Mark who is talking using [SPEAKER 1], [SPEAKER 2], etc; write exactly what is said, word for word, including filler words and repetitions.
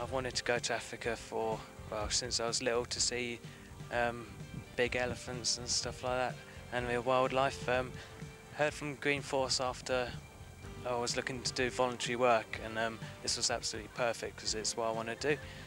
[SPEAKER 1] I've wanted to go to Africa for, well, since I was little, to see um, big elephants and stuff like that, and the wildlife. Um, heard from Greenforce after I was looking to do voluntary work, and um, this was absolutely perfect because it's what I want to do.